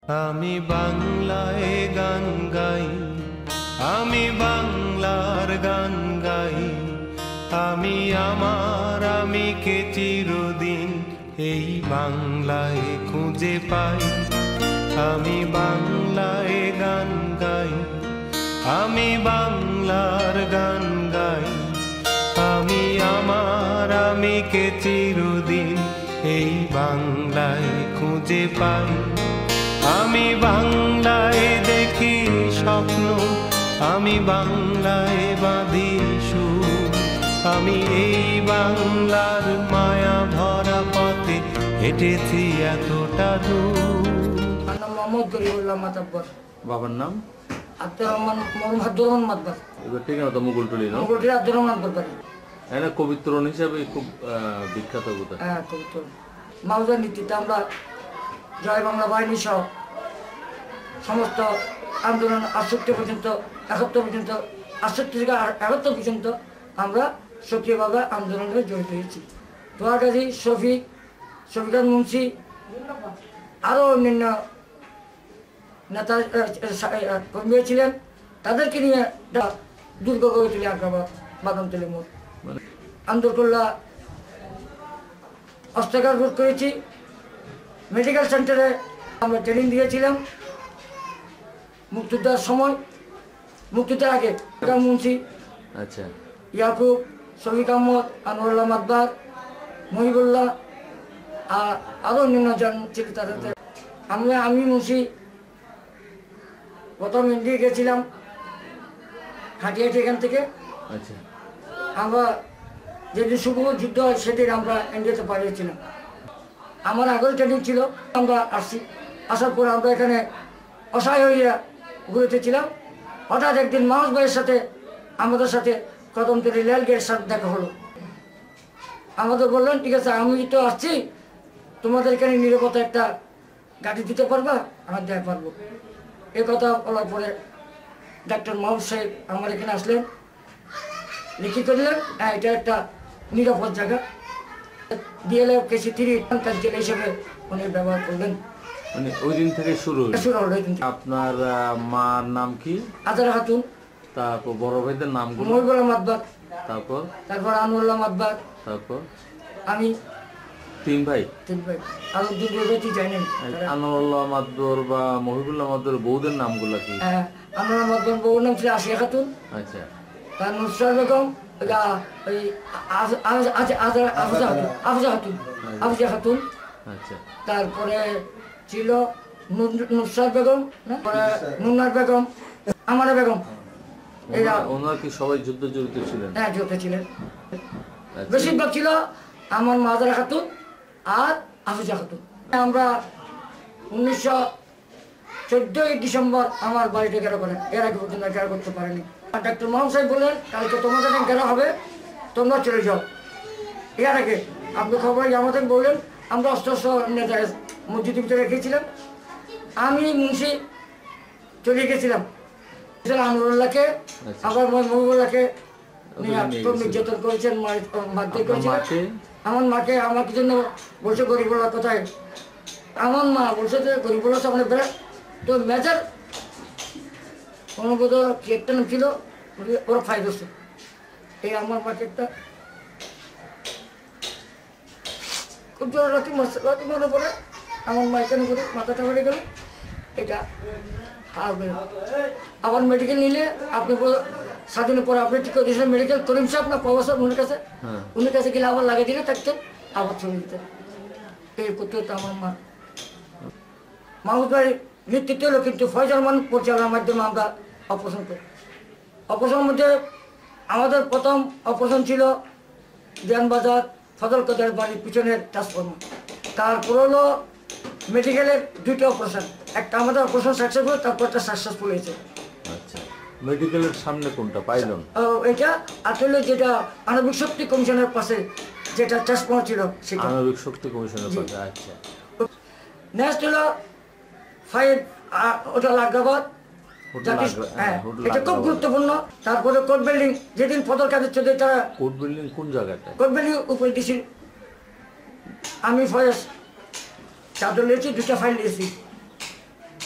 আমি বাংলায় গান গাই, আমি বাংলার গান গাই, আমি আমার আমিকে চিরদিন এই বাংলায় খুঁজে পাই। আমি বাংলায় গান গাই, আমি বাংলার গান গাই, আমি আমার আমিকে চিরদিন এই বাংলায় খুঁজে পাই। আমি বাংলায় দেখি স্বপ্ন, আমি বাংলায় বাঁধি সুর, আমি এই বাংলার মায়া ভরা পথে হেঁটেছি এতটা দূর। মোহাম্মদ গরিবুল্লাহ মাতাব্বর। বাবার নাম? আব্দুর রহমান, আব্দুর রহমান মাতবার। এবার ঠিকানা তো মুকুলটুলি, না? মুকুলটুলি আব্দুর রহমান মাতবার। এরা কবিত্রণ হিসাবে খুব বিখ্যাত বোধহয়। হ্যাঁ, কবিত্র। মাউজার নীতিতে আমরা জয় বাংলা বাহিনী সহ সমস্ত আন্দোলন 68 পর্যন্ত, 71 পর্যন্ত, 68 থেকে 71 পর্যন্ত আমরা সক্রিয়ভাবে আন্দোলনে জড়িত হয়েছি। তোয়া গাজী, শফিকান মুন্সি, আরও অন্যান্য নেতা কর্মী ছিলেন, তাদেরকে নিয়ে দুর্গ গড়ে তুলে আগ্রাবাদ বাদামতলী মোড় আন্দরকল্লা অস্ত্রাগার রোধ করেছি। মেডিকেল সেন্টারে আমরা ট্রেনিং দিয়েছিলাম মুক্তিযোদ্ধার সময়, মুক্তিযোদ্ধার আগে। মুন্সি, আচ্ছা, ইয়াকুব, শফিক আহমদ, আনোয়ারুল্লাহ মাতবার, মহিবুল্লাহ আর আরও অন্যান্য জন ছিল তাদের। আমি মুন্সি প্রথম ইন্ডিয়া গেছিলাম হাটিয়াটি এখান থেকে। আচ্ছা, আমরা যেদিন শুভ যুদ্ধ হয় সেদিন আমরা ইন্ডিয়াতে পাঠিয়েছিলাম। আমার আগের ট্রেনিং ছিল, আমরা আসছি। আসার পর আমরা এখানে অসহায় হইয়া ঘুরেতেছিলাম। হঠাৎ একদিন মাউস ভাইয়ের সাথে আমাদের সাথে কদমতলী রেলগেটের সাথে দেখা হলো। আমাদের বললেন, ঠিক আছে, আমি তো আসছি, তোমাদের এখানে নিরাপত্তা একটা গাড়ি দিতে পারবা? আমার দেওয়া পারবো। এ কথা বলার পরে ডাক্তার মাহবুব সাহেব আমার এখানে আসলেন, লিখিত দিলেন, হ্যাঁ এটা একটা নিরাপদ জায়গা। ডিএলএফ কেসি 3 কালচার হিসেবে উনি ব্যবহার করলেন। মানে ওই দিন থেকে শুরু হলো। আপনার মার নাম কি? আজারা খাতুন। তারপর বড় ভাইদের নামগুলো? মহিবুল্লাহ মাতবার, তারপর আনোয়ারুল্লাহ মাতবার, তারপর আমি। 3 ভাই। আরো 2 ভাই জানেন। আনোয়ারুল্লাহ মাতবর বা মহিবুল্লাহ মাতবর বউদের নামগুলো কি? হ্যাঁ, আনোয়ারুল্লাহ মাতবার বউর নাম ছিল আশিয়া খাতুন। আচ্ছা, তার নুসরাত বেগম, আফজা খাতুন। আচ্ছা, তারপরে ছিল নুসরাত বেগম, নুনার বেগম, আমারা বেগম। ওনারা কি সবাই যুদ্ধ জড়িত ছিলেন? হ্যাঁ, যুদ্ধ ছিলেন। বেশিরভাগ ছিল আমার মাদারা খাতুন আর আফিজা খাতুন। আমরা 1914 ডিসেম্বর আমার বাড়িতে ঘেরা করেন। এর আগে পর্যন্ত ঘেরা করতে পারেনি। ডাক্তার মোহাম্মদ সাহেব বললেন, কালকে তোমাদের ঘেরা হবে, তোমরা চলে যাও। এর আগে আপনি খবর আমাদের বললেন, আমরা অস্ত্র মসজিদের ভিতরে রেখেছিলাম। আমি মুন্সি চলে গেছিলাম আনোয়ারুল্লাহকে, আবার মহিবুল্লাহকে নির্যাতন করেছেন, মারধর করেছেন। আমার মাকে আমার জন্য বলছে গরিবুল্লাহ কোথায়? আমার মা বলছে যে গরিবুল্লাহ সামনে বেড়া। তো মেজার অনুবোধ কি একটা নাম ছিল, ওরা ফাইদ হচ্ছে। এই আমার মাকে একটা খুব জোর রাতে মনে পড়ে, আমার মা এখানে করে মাথাটা বেড়ে গেল। এটা আবার মেডিকেল নিলে আপনি 7 দিনের পরে আপনি ঠিক করে দিয়েছিলেন মেডিকেল করিম সাহেব না পাওয়া স্যার, উনির কাছে। উনির কাছে গেলে আবার লাগিয়ে দিলে থাকতেন, আবার চলে দিতেন। এই করতে হতো আমার মা। মাহমুদ ভাই নেতৃত্ব হলো, কিন্তু ফয়জাল মান পরিচালনার মাধ্যমে আমরা অপারেশন করি। অপারেশনের মধ্যে আমাদের প্রথম অপারেশন ছিল দেয়ানবাজার ফজল কদের বাড়ির পিছনের ট্রান্সফর্মার। তারপর হলো মেডিকেলের 2টা অপারেশন, একটা আমাদের অপারেশন সাকসেসফুল, তারপরটা সাকসেসফুল হয়েছে। আচ্ছা, মেডিকেলের সামনে কোনটা পাইলন? এটা আসলে যেটা আণবিক শক্তি কমিশনের পাশে যেটা ট্রান্সফর্মার ছিল সেটা। আণবিক শক্তি কমিশনের পাশে। আচ্ছা, নেক্সট হলো 5, ওটা লাগাবাদ। হ্যাঁ, এটা খুব গুরুত্বপূর্ণ। তারপরে কোর্ট বিল্ডিং, যেদিন ফজল কাদের চৌধুরী তারা। কোর্ট বিল্ডিং কোন জায়গাটা? কোর্ট বিল্ডিং উপরে দিছি আমি ফয়েজ চাদর নিয়েছি, 2টা ফাইল নিয়েছি।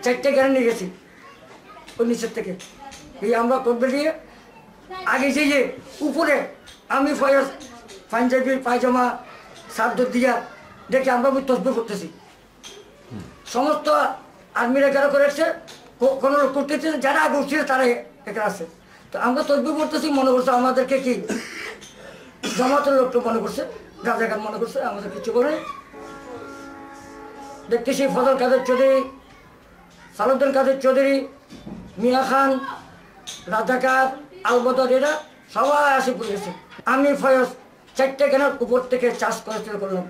4টে গাড়ি নিয়ে গেছি ওই নিচের থেকে। এই আমরা করবে দিয়ে আগে যে উপরে আমি ফয়স পাঞ্জাবি পায়জামা সার্দ দিয়া দেখে আমরা তসবিহ করতেছি। সমস্ত আর্মিরা যারা করেছে কোনো লোক করতেছে, যারা আগে উঠছিল তারা এখানে আছে। তো আমরা তসবিহ করতেছি, মনে করছে আমাদেরকে কি জামাতের লোকটা মনে করছে, রাজাকার মনে করছে, আমাদের কিছু বলে। দেখতেছি ফজল কাদের চৌধুরী, সালাউদ্দিন কাদের চৌধুরী, মিয়া খান, রাজাকার, আলবদর, এরা সবাই আসে পড়েছে। আমি ফয়স 4টে গানের উপর থেকে চাষ করা করলাম।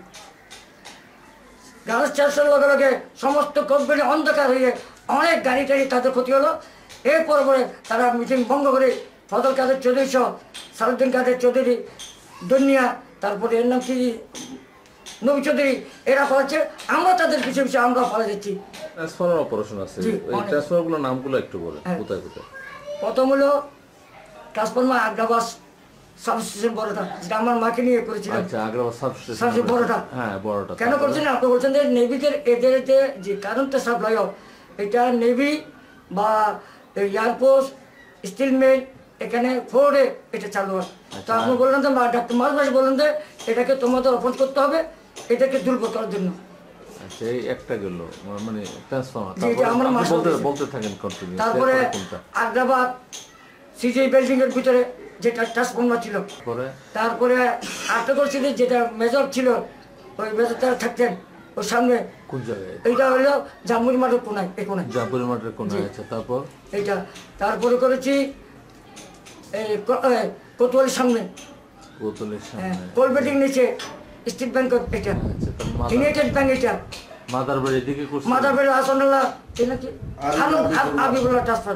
গাছ চাষের লগে লগে সমস্ত কোম্পানি অন্ধকার হয়ে অনেক গাড়ি টাড়ি তাদের ক্ষতি হলো। এরপর পরে তারা মিটিং ভঙ্গ করে ফজল কাদের চৌধুরী সহ সালাউদ্দিন কাদের চৌধুরী, দুনিয়া, তারপরে এর নাম কি নবী চৌধুরী, এরা পালাচ্ছে। আমরা তাদের পিছিয়ে পিছিয়ে আমরা পালা যাচ্ছি। ট্রান্সফার অপারেশন আছে, এই ট্রান্সফারগুলোর নামগুলো একটু বলেন, কোথায় কোথায়? প্রথম হলো ট্রান্সফরমার আগ্রাবাস সাবস্টেশন বড়টা, যেটা আমার মাকে নিয়ে করেছিলাম। আচ্ছা, আগ্রাবাদ সাবস্টেশন বড়টা। হ্যাঁ, বড়টা। কেন করছেন আপনি? বলছেন যে নেভিদের এদের যে কারেন্টটা সাপ্লাই হয়, এটা নেভি বা এয়ারফোর্স, স্টিল মিল, এখানে ফোর্ডে এটা চালু হয়। তো আপনি বললেন যে ডাক্তার মাস বললেন যে এটাকে তোমাদের অপোজ করতে হবে, এটাকে দুর্বল করার জন্য। আচ্ছা, এই একটা গেল মানে ট্রান্সফরমার। বলতে থাকেন কন্টিনিউ। তারপরে আগ্রাবাদ সিজিআই বিল্ডিং এর ভিতরে যেটা ট্রান্সফরমার ছিল, তারপরে আটটা করছি যেটা মেজর ছিল, ওই মেজর তারা থাকতেন ওর সামনে। কোন জায়গায়? এইটা হলো জামুরি মাঠের কোনায়, এই কোনায়, জামুরি মাঠের কোনায়। আচ্ছা, তারপর এইটা। তারপরে করেছি এই কোতোয়ালির সামনে, কোতোয়ালির সামনে, কোলবেটিং নিচে স্টেট ব্যাংক, এটা ইউনাইটেড ব্যাংক, এটা মাদারবাড়ি দিকে করছি। মাদারবাড়ি আসনাল্লাহ, এটা কি হাবিবুল্লাহ ট্রান্সফার।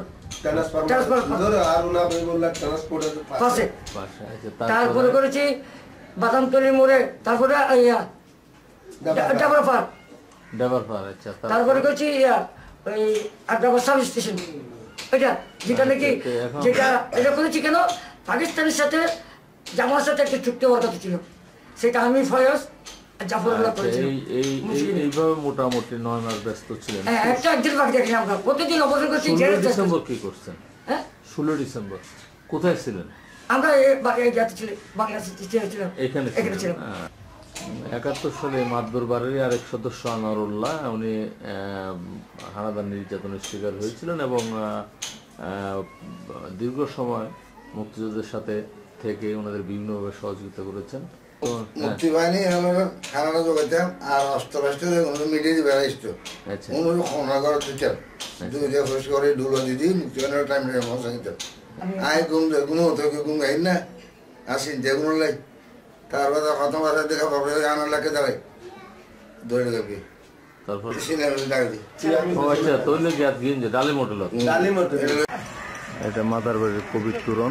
তারপরে করেছি বাদামতলি মোড়ে, তারপরে তারপরে করেছি ওই আগ্রাবাদ সাব স্টেশন, এটা যেটা নাকি যেটা এটা করেছি কেন পাকিস্তানের সাথে জামার সাথে একটা চুক্তি হওয়ার কথা ছিল, সেটা আমি ফয়স জাফরুল্লাহ করেছি। এইভাবে মোটামুটি 9 মাস ব্যস্ত ছিলেন। হ্যাঁ, একটা একদিন বাকি দেখি আমরা প্রতিদিন অপারেশন করছি। 16 ডিসেম্বর কি করছেন? হ্যাঁ, 16 ডিসেম্বর কোথায় ছিলেন? আমরা বাংলাদেশে এখানে ছিলেন। 71 সালে মাতবর বাড়ির আরেক সদস্য আনোয়ারুল্লাহ, উনি হানাদার নির্যাতনের শিকার হয়েছিলেন এবং দীর্ঘ সময় মুক্তিযুদ্ধের সাথে থেকে ওনাদের বিভিন্নভাবে সহযোগিতা করেছেন। মুক্তিবাহিনী খানাটা যোগাইতাম আর অস্ত্র মিডিয়ে বেড়াইতো খনাগর দিতাম, দুইটা খোঁজ করে ডুলো দিদি মুক্তিবাহিনীর টাইম মশা দিতাম। আয় ঘুম গুণ হতো ঘুম গাই না আর চিন্তা গুণ লাই। তারপর প্রথম বাসা দেখা পাবো আনার লাগে দাঁড়াই দৌড়ে গাবি, তারপর এটা মাদারবাড়ির কবির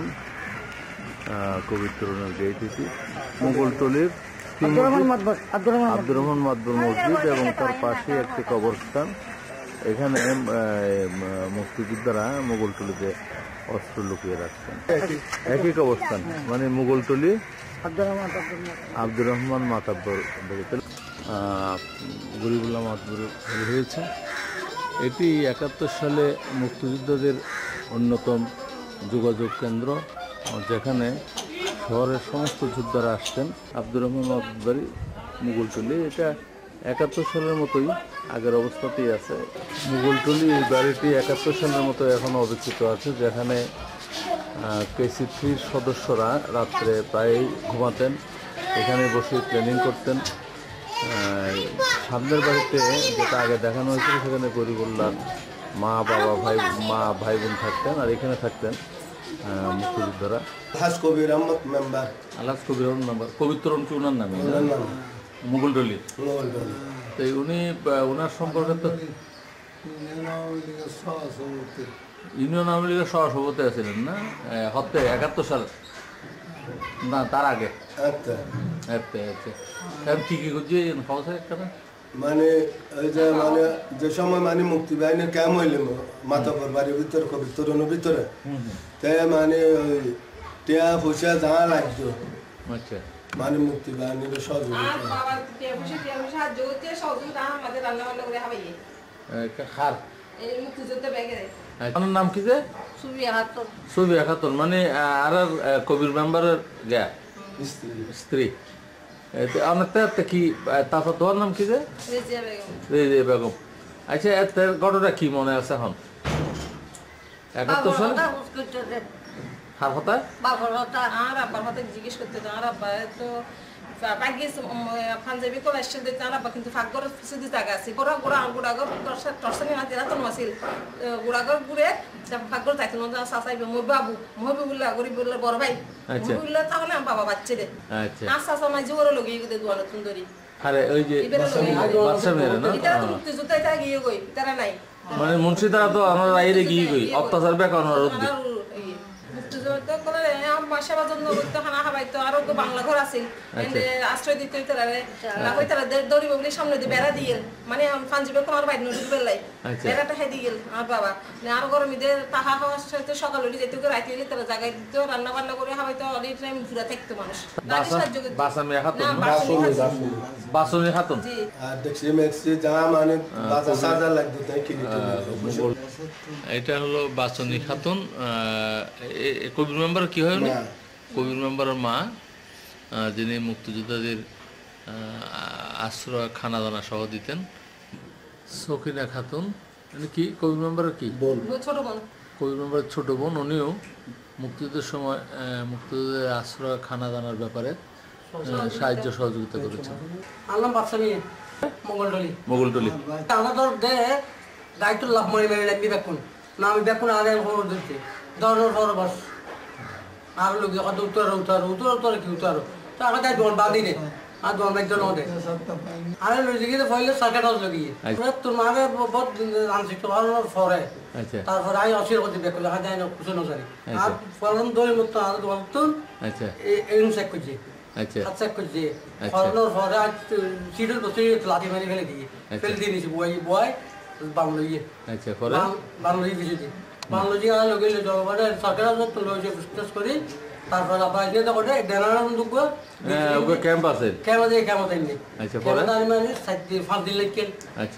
তোরণের গেট, এটি মুঘলটলির আব্দুর রহমান মাতবর মসজিদ এবং তার পাশে একটি কবরস্থান। এখানে মুক্তিযোদ্ধারা মুঘলটলিতে অস্ত্র লুকিয়ে রাখছেন। একই কবরস্থান, মানে মুঘলটলি আব্দুর রহমান মাতাব্বর গরিবুল্লাহ মাতবর হয়েছে। এটি 71 সালে মুক্তিযোদ্ধাদের অন্যতম যোগাযোগ কেন্দ্র, যেখানে শহরের সমস্ত যোদ্ধারা আসতেন। আব্দুর রহমান মাতবর মুঘলটলি, এটা 71 সালের মতোই আগের অবস্থাতেই আছে। মুঘলটলি এই বাড়িটি 71 সালের মতো এখনও অবিকৃত আছে, যেখানে KC3 সদস্যরা রাত্রে প্রায়ই ঘুমাতেন, এখানে বসে ট্রেনিং করতেন। সামনের বাড়িতে যেটা আগে দেখানো হয়েছিল, সেখানে গরিবুল্লাহ মা ভাই বোন থাকতেন, আর এখানে থাকতেন মুক্তিযোদ্ধারা। আলহাজ কবির আহমদ মেম্বার। আলহাজ কবির আহমদ মেম্বার, কবির তোরণ কি ওনার নামে? মুঘলটলি। তো উনি ওনার সম্পর্কে তো ইউনিয়ন আওয়ামী লীগের সহসভাপতি আছিলেন না? 71 সালে না, তার আগে। কি কি করছে মানে ওই যে মানে যে সময় মানে মুক্তি বাহিনীর ক্যাম হইলে মাতাবর বাড়ির ভিতরে কবির তোরণের ভিতরে, তাই মানে ওই টিয়া পয়সা যা লাগতো মানে মুক্তি বাহিনীর সহযোগিতা আপনার নাম কি যে? সুবিয়া খাতুন, মানে আর কবির মেম্বারের গা স্ত্রী। আপনার কি তারপর তোমার নাম কি যে? রেজিয়া বেগম। আচ্ছা, এর ঘটনা কি মনে আছে এখন? 71 সাল হার কথা আর আব্বার কথা জিজ্ঞেস করতে আর আব্বা তো পাঞ্জাবি করে আসছে দেখতে আর আব্বা কিন্তু ফাঁকগর কিছু জায়গা আছে গুড়াগর টর্সানি মাঝে রাতন মাছিল গুড়াগর ঘুরে ফাঁকগর যাইতো না চাচাইবে মোর বাবু মহবিবুল্লাহ গরিবুল্লাহ বড় ভাই মহবিবুল্লাহ তাহলে আমার বাবা বাচ্চা রে আর চাচা মাঝে ওরা লগিয়ে গিয়ে দুয়ার সুন্দরী আরে ওই যে বাচ্চা মেরে না এটা তো মুক্তিযোদ্ধা এটা গিয়ে গই তারা নাই মানে মুন্সিদারা তো আমরা রাইরে গিয়ে গই অত্যাচার বেকার রোদ মুক্তিযোদ্ধা করে সেবা যত্ন করতে খানা খাবাইতো আরো বাংলা ঘর আছে আশ্রয় দিতে তারা তারা দড়ি বগলি সামনে দিয়ে বেড়া দিয়ে মানে পাঞ্জাবে কোনো আর বাইরে নদী বেলাই বেড়াটা খাই দিয়ে গেল আমার বাবা আরো গরমিদের তাহা খাওয়ার সাথে সকাল উঠে যেতে রাইতে গেলে তারা জায়গায় দিত রান্না বান্না করে খাবাইতো অনেক টাইম ঘুরা থাকতো মানুষ বাসনি খাতুন এটা হলো বাসনি খাতুন। কবির মেম্বার কি হয়? কবির মেম্বারের মা, যিনি মুক্তিযোদ্ধাদের আশ্রয় খানা দানা সহ দিতেন। সকিনা খাতুন কি কবির মেম্বারের কি ছোট বোন, কবির মেম্বারের ছোট বোন। উনিও মুক্তিযুদ্ধের সময় মুক্তিযোদ্ধাদের আশ্রয় খানা দানার ব্যাপারে সাহায্য সহযোগিতা করেছেন। আল্লাহ বাচ্চানি মোগলটলি আমাদের দে দায়িত্বুল্লাহ মনে মেরে লাগবি বেকুন না আমি বেকুন আরে খবর দিচ্ছি দর বাস আর লোক উত্তর কি উত্তর তো আগে তাই দোল বাদি রে আর দোল একজন দে আরে লজিকে তো ফলে সরকার লগিয়ে তোর মারে বহুত আনছি তো আর ফরে তারপর আই অসির করতে বেকুন লাগা যায় না কিছু না জানি আর ফলন দই মত আর দোল তো আচ্ছা এই চেক করছি আচ্ছা করছি ফলন ফরে আজ সিডল বসে লাঠি মারি ফেলে দিয়ে ফেলে দিয়ে নিছি বয় বাংলা ইয়ে আচ্ছা পরে বাংলা ইয়ে দিছি বাংলা জি আর লগে জলবারে সরকার তো লগে ডিসকাস করি তারপর আবার যে তো করে দেনার দুগ ওকে ক্যাম্প আছে ক্যাম্প দেননি আচ্ছা পরে আমি মানে 5 দিন লাগেল আচ্ছা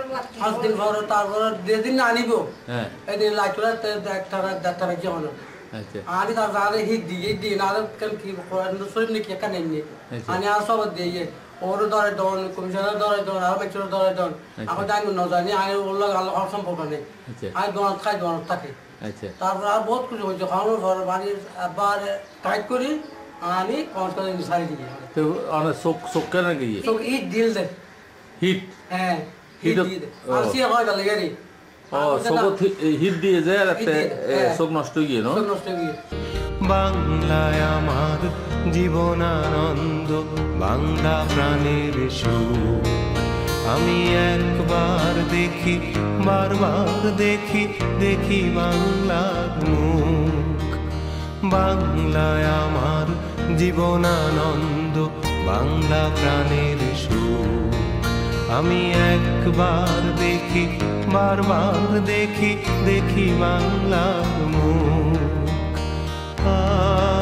5 দিন পরে তারপর দিন আনিব হ্যাঁ এই দিন লাইটরা একটা যেমন আচ্ছা আনি তারপর হিট দিয়ে না কেন কি শরীর নিয়ে কেন নেই আনি আর সব দিয়ে ওর ধরে দন কমিশনার ধরে দন আর মেচুর ধরে দন এখন জানি না জানি আগে ওর লগে আল্লাহ সম্পর্ক নেই আগে দন খাই দন থাকে তারপর আর বহুত কিছু হয়েছে খাওয়ানোর ঘর বাড়ির আবার টাইট করি আনি কম করে সারি দিয়ে তো অনেক চোখ কেন গিয়ে চোখ ইট দিল দে হিট হ্যাঁ হিট দিয়ে আর সে হয় গেল গেরি চোখ হিট দিয়ে যায় আর চোখ নষ্ট গিয়ে না নষ্ট গিয়ে বাংলায় আমার জীবনানন্দ বাংলা প্রাণের সুর আমি একবার দেখি বারবার দেখি বাংলার মুখ বাংলায় আমার জীবনানন্দ বাংলা প্রাণের সুর আমি একবার দেখি বারবার দেখি বাংলার মুখ